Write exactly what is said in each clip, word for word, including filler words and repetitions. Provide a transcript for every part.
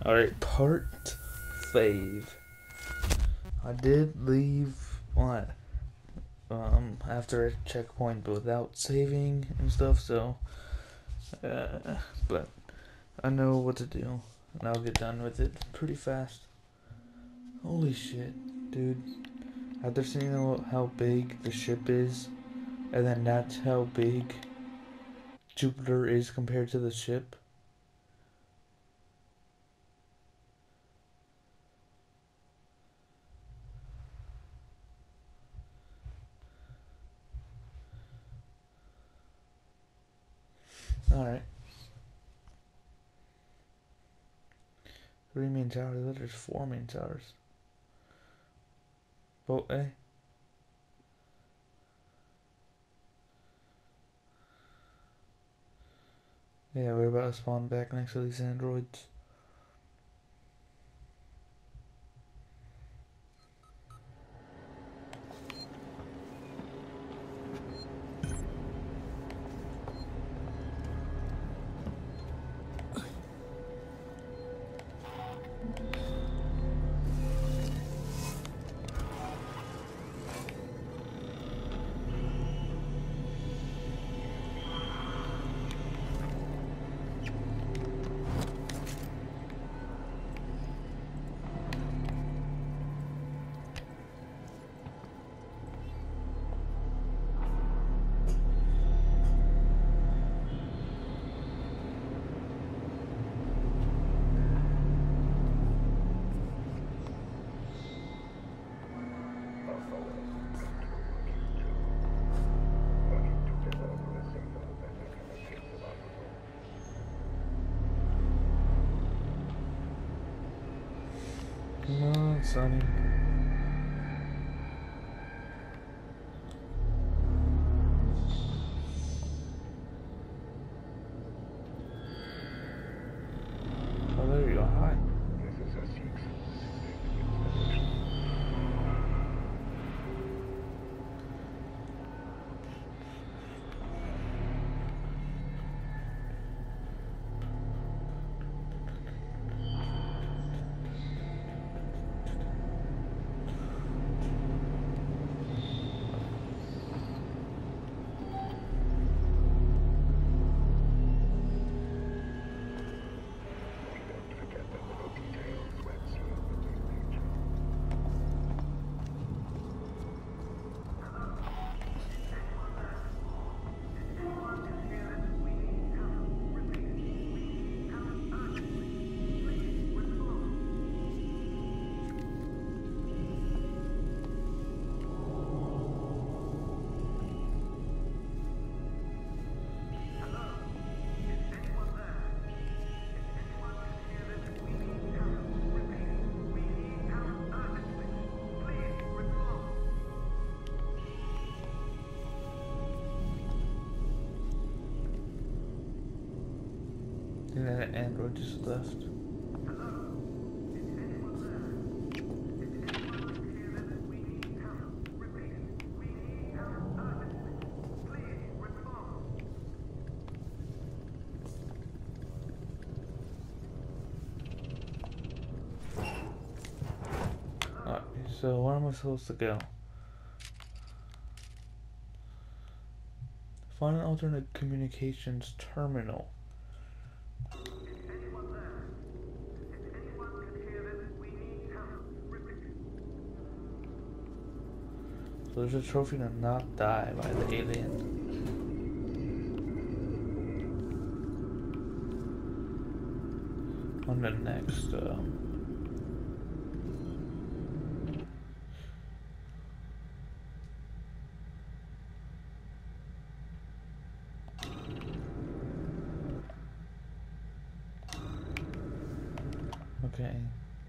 Alright, part five. I did leave what? Um, after a checkpoint but without saving and stuff, so uh, but I know what to do and I'll get done with it pretty fast. Holy shit, dude. After seeing how big the ship is, and then that's how big Jupiter is compared to the ship. Alright. Three main towers, there's four main towers. Boat A. Yeah, we're about to spawn back next to these androids. Come on, Sonny. Oh, there you go. Hi. And then an android just left. Alright, so where am I supposed to go? Find an alternate communications terminal. So there's a trophy to not die by the alien. On the next, um... okay.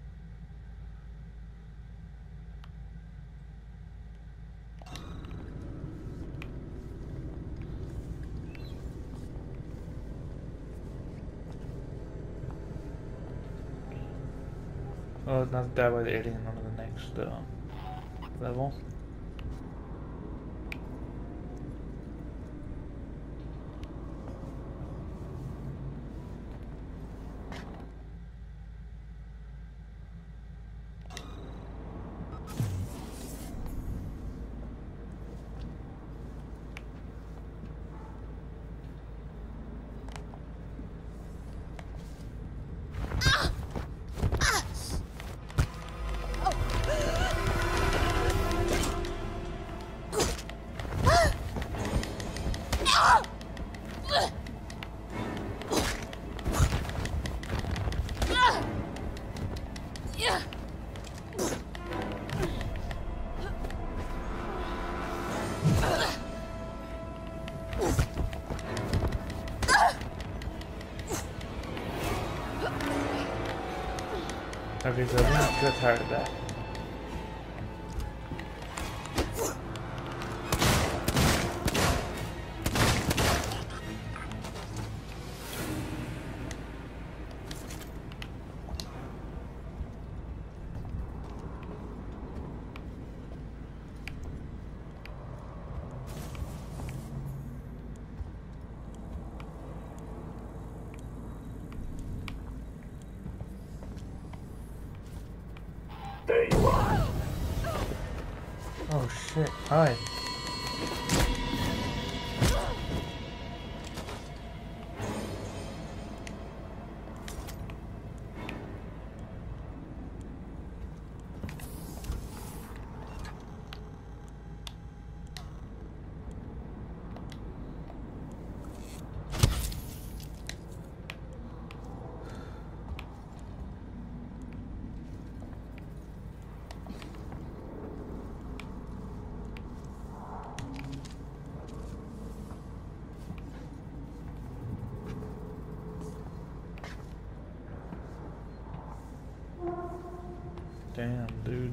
Oh, not die by the alien on the next uh, level. Yeah. Okay, so I'm not too tired of that. There you are. Oh shit, hi. Damn, dude.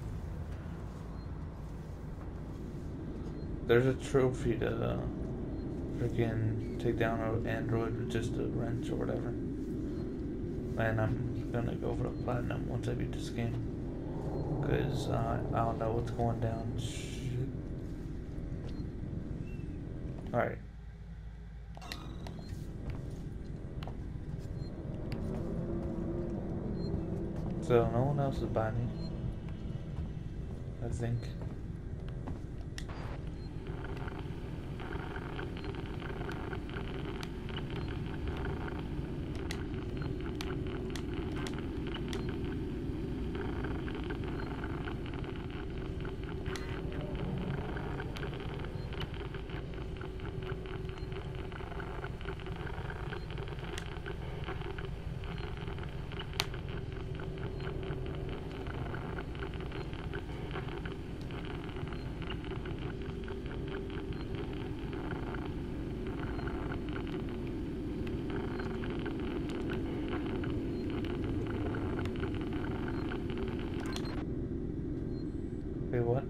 There's a trophy to uh, freaking take down an android with just a wrench or whatever. And I'm gonna go for the platinum once I beat this game. Because uh, I don't know what's going down. Shit. Alright. So no one else is by me, I think. Wait, what?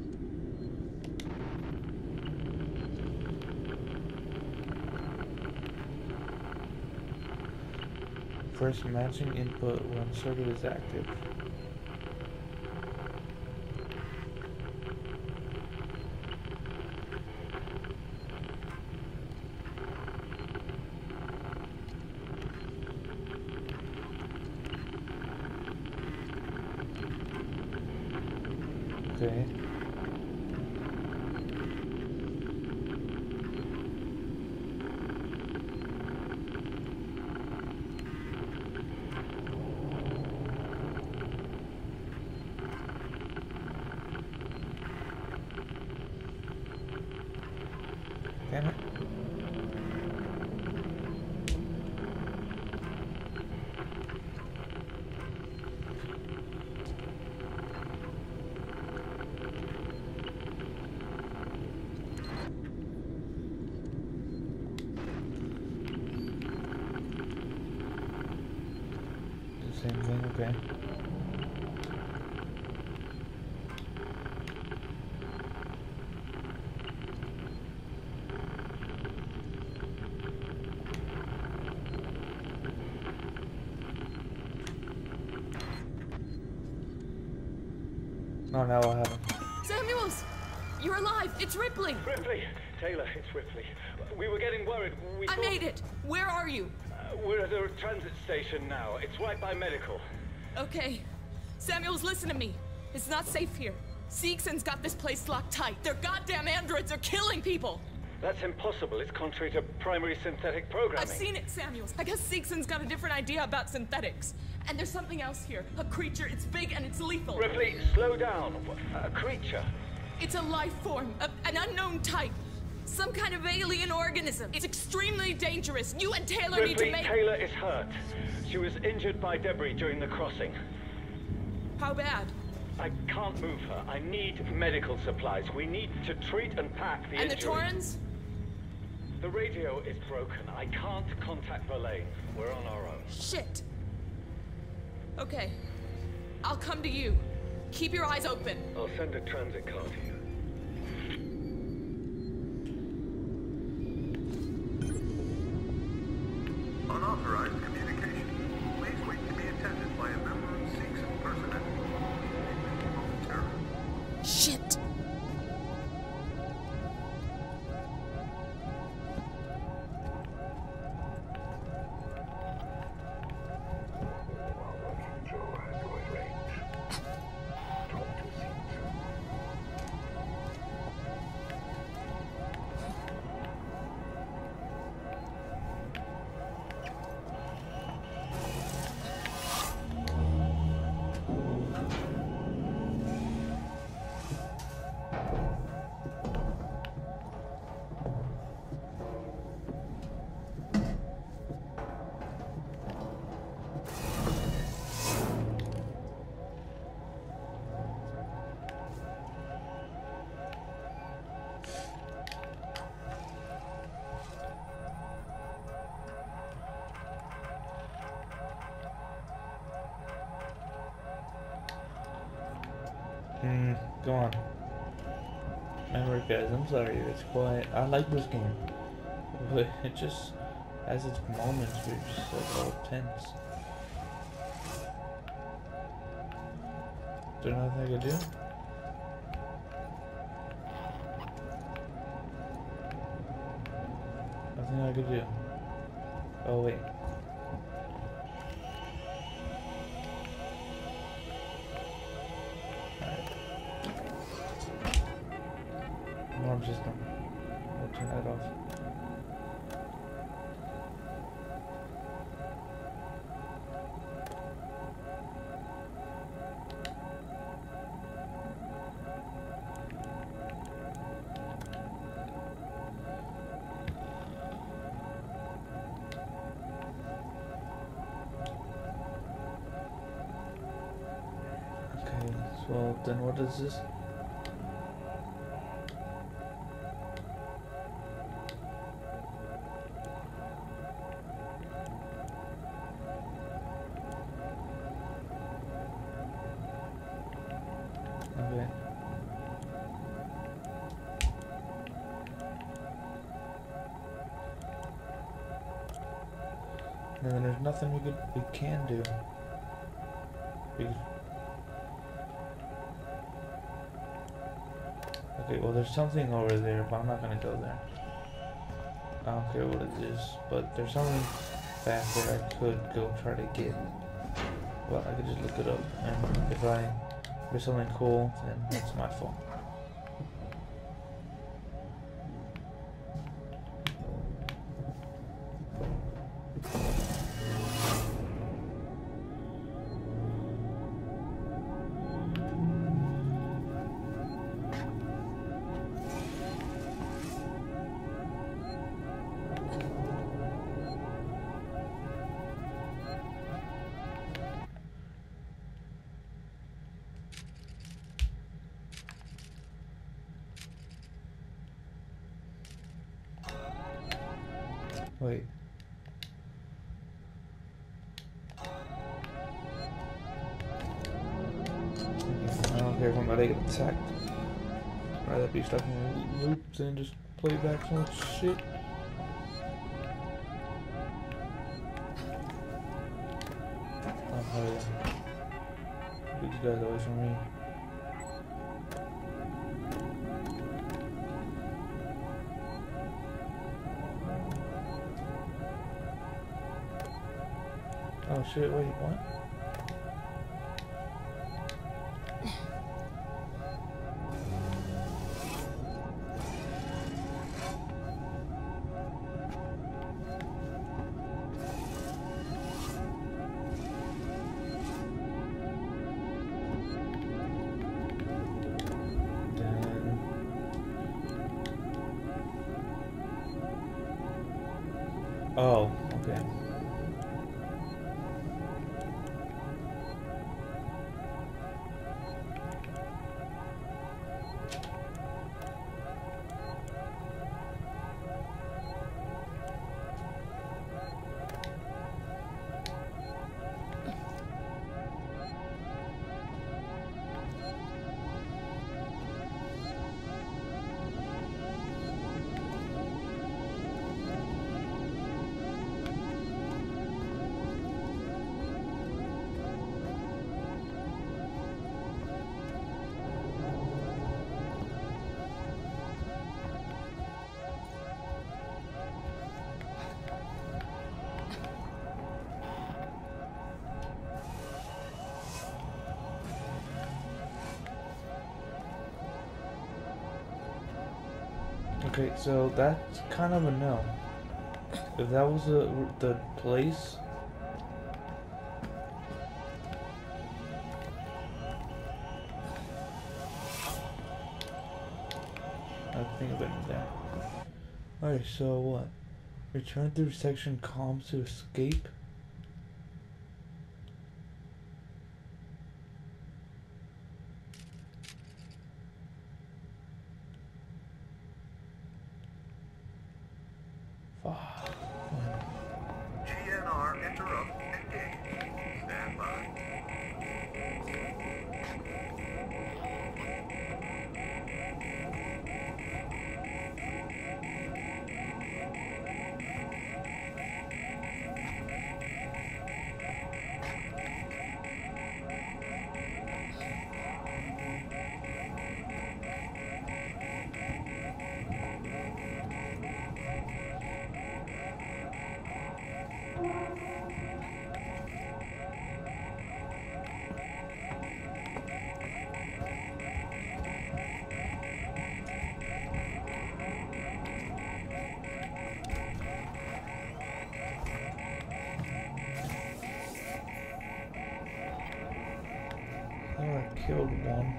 First matching input when circuit is active. Okay. Damn it. Same thing, okay. No, now I haven't. Samuels! You're alive! It's Ripley! Ripley! Taylor, it's Ripley. We were getting worried. We I thought... made it! Where are you? Uh, we're at a transit station now. It's right by medical. Okay. Samuels, listen to me. It's not safe here. Seegson's got this place locked tight. Their goddamn androids are killing people! That's impossible. It's contrary to primary synthetic programming. I've seen it, Samuels. I guess Seegson's got a different idea about synthetics. And there's something else here. A creature. It's big and it's lethal. Ripley, slow down. A creature. It's a life form. A, an unknown type. Some kind of alien organism. It's extremely dangerous. You and Taylor Ripley, need to make... Taylor is hurt. She was injured by debris during the crossing. How bad? I can't move her. I need medical supplies. We need to treat and pack the And the injury. Torrens? The radio is broken. I can't contact Verlaine. We're on our own. Shit. Okay. I'll come to you. Keep your eyes open. I'll send a transit car to you. Unauthorized communication. Please wait to be attended by a member of Seegson personnel. Momentarily. Shit. Hmm, go on. Remember guys, I'm sorry it's quiet. I like this game. But it just has its moments where it's just like all tense. Is there nothing I could do? Nothing I could do. Oh wait. Alarm system. I'll turn that off. Okay, so then what is this? Okay. And then there's nothing we could we can do. We Okay, well there's something over there, but I'm not gonna go there. I don't care what it is, but there's something back there I could go try to get. Well, I could just look it up, and if I if there's something cool, then it's my fault. Wait. I don't care if I'm gonna get attacked. I'd rather be stuck in a loop than just play back so much shit. Oh, hell yeah. Get these guys away from me. Oh shit, wait, what? Then... Oh, okay. Okay, so that's kind of a no. If that was a, the place, I think I've been there. Alright, so what? Return through section comms to escape? G N R interrupt engage. Stand by. I thought I killed one.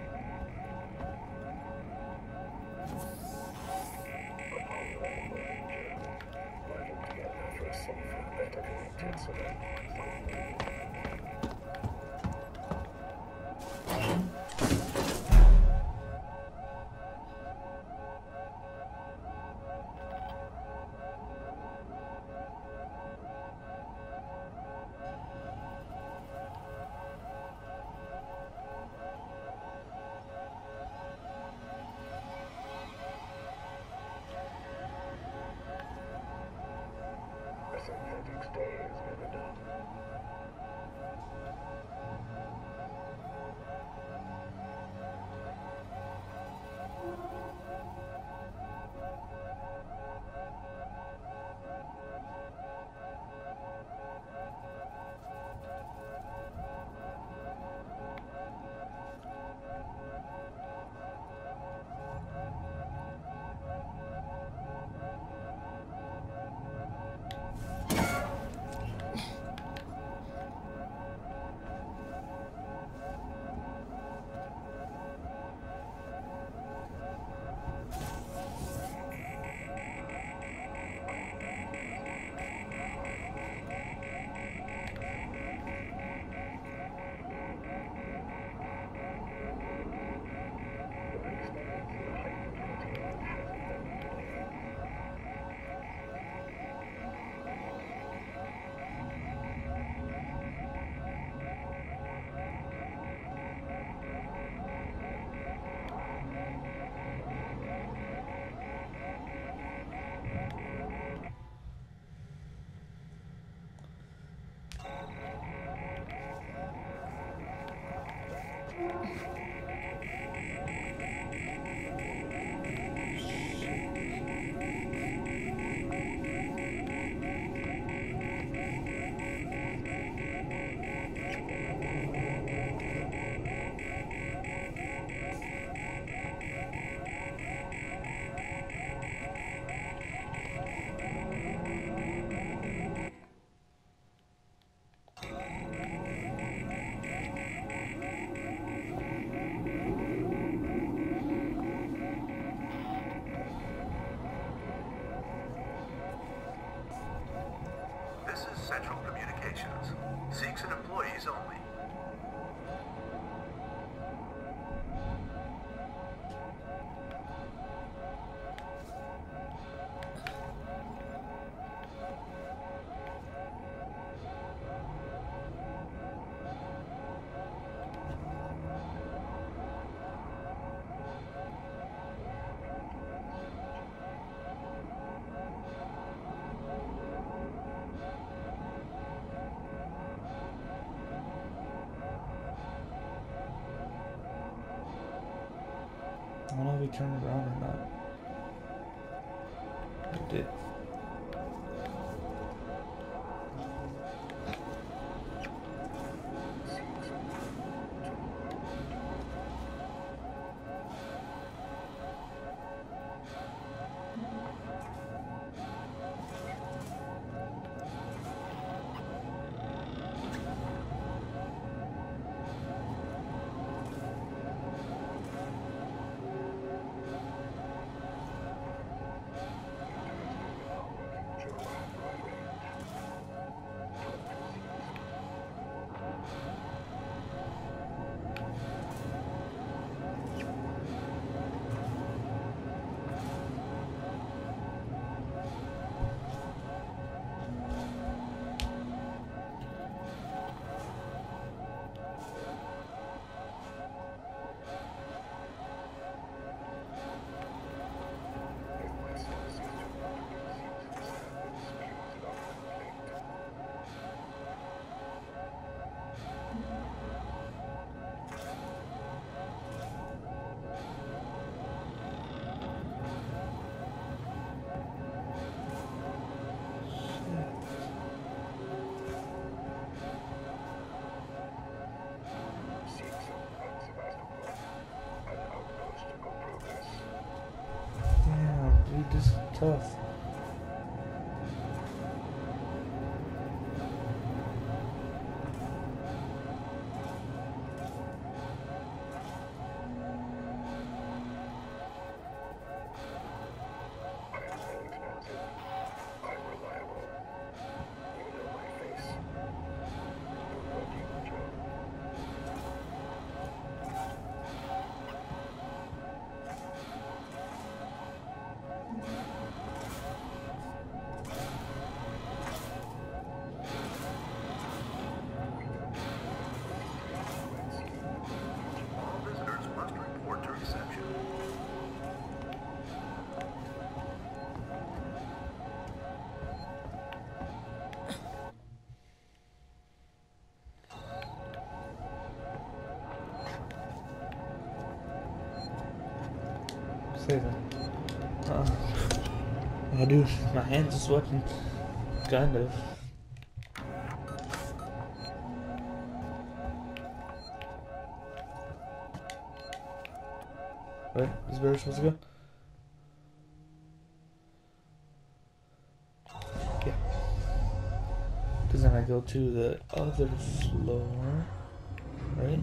This is Central Communications. Seeks and employees only. I don't know if he turned around or not. He did. tough. All visitors must report to reception. Save it. Uh, oh, dude, my hands are sweating. Kind of. Right? Is where we're supposed to go? Yeah. Because then I go to the other floor. Right?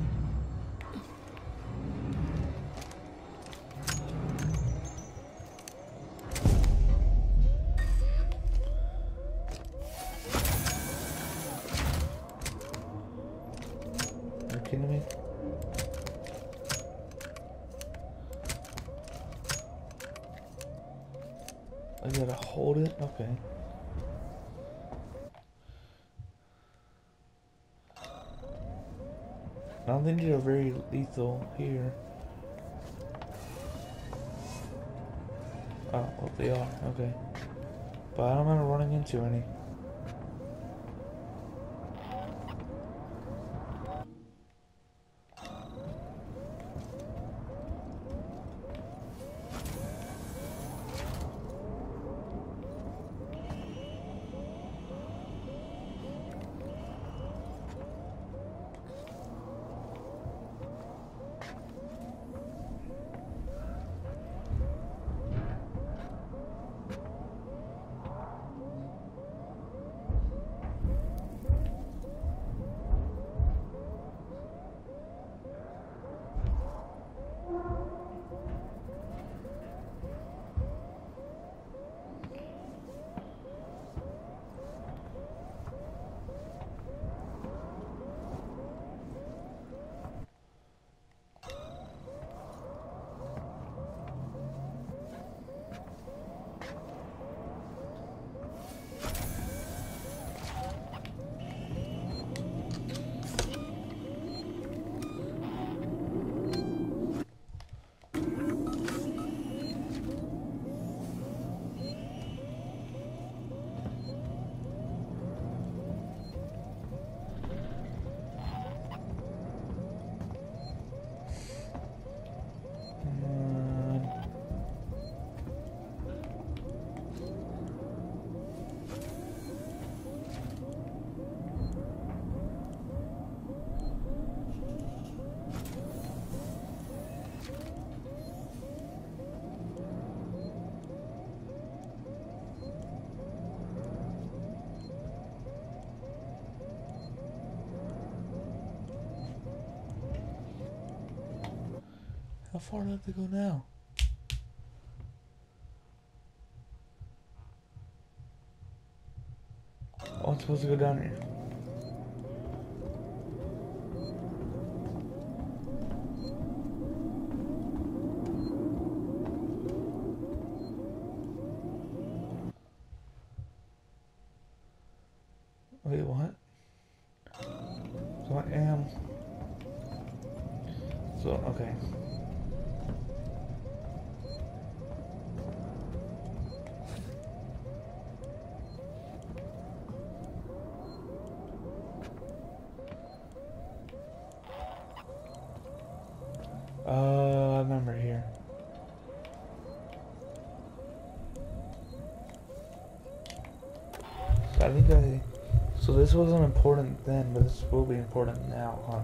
Are you kidding me? I gotta hold it? Okay. I don't think they're very lethal here. Oh, well, they are. Okay. But I don't remember running into any. How far do I have to go now? Oh, I'm supposed to go down here. Wait, what? So I am... So, okay. Uh, I remember here. So I think I... So this wasn't important then, but this will be important now, huh?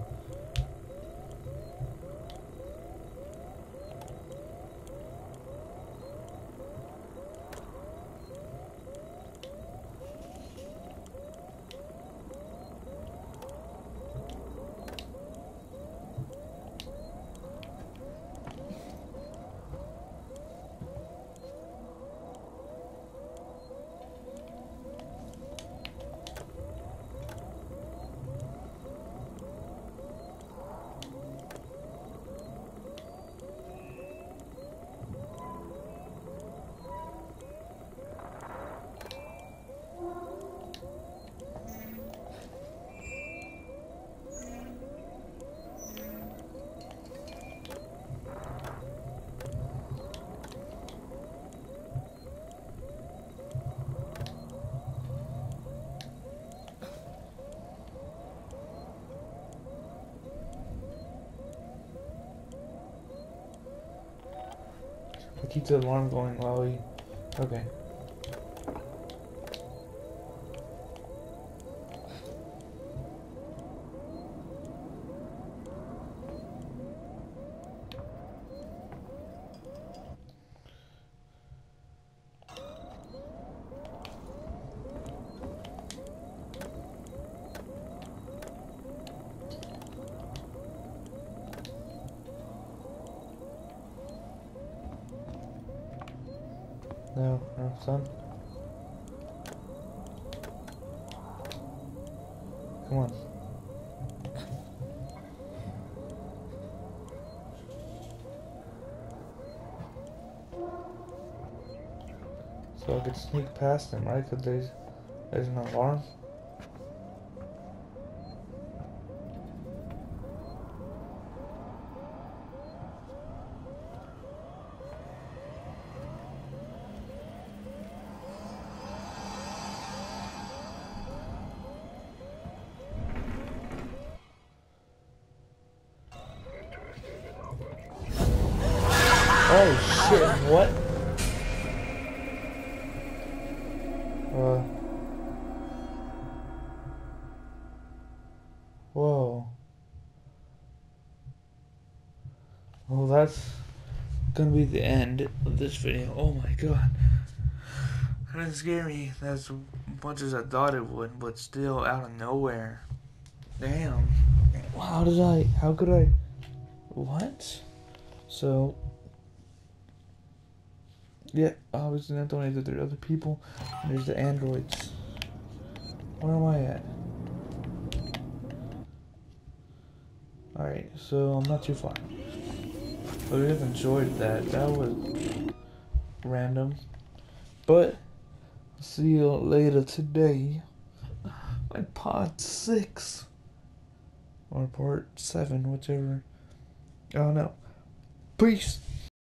I keep the alarm going while we... Okay. No, no, son. Come on. So I could sneak past him, right? Because there's, there's an alarm. Oh shit, what? Uh. Whoa. Well, that's gonna be the end of this video. Oh my god. That didn't scare me as much as I thought it would, but still out of nowhere. Damn. How did I, how could I, what? So, yeah, obviously not the only that there are other people. There's the androids. Where am I at? Alright, so I'm not too far. But I have enjoyed that. That was random. But I'll see you later today. Like part six. Or part seven, whichever. I don't know. Peace.